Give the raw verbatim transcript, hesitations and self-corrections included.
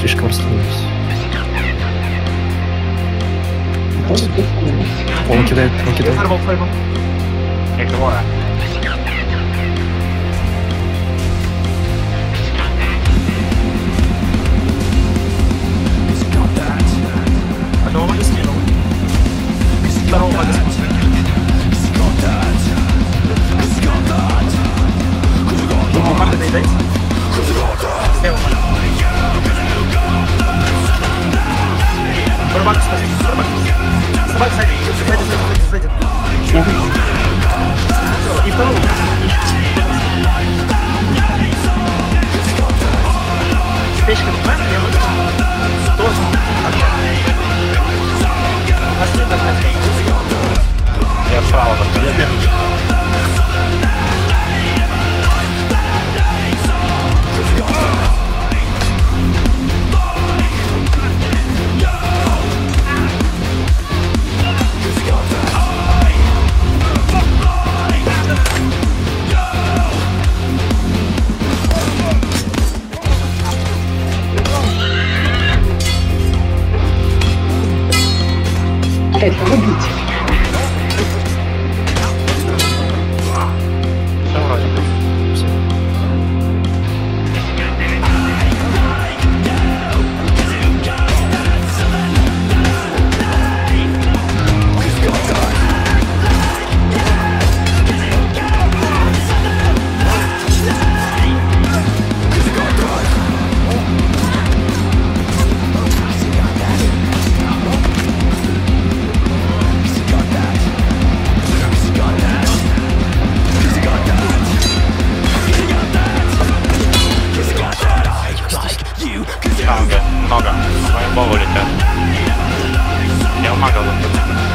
слишком расслабились. Он кидает, он кидает. Фаербол, фаербол. Я говорю. Одного мага скинул. Второго мага скинул. Другого мага доедайте. Слева мага. Барбак, скажи. Барбак. Собак, сзади. Сзади, сзади, сзади. И второго. Печка, правильно? Я выйду. Тоже. Я справа. Я бегу. Это убить. Все вроде бы. Много, много. Фаербол улетят. Я в мага выпустил.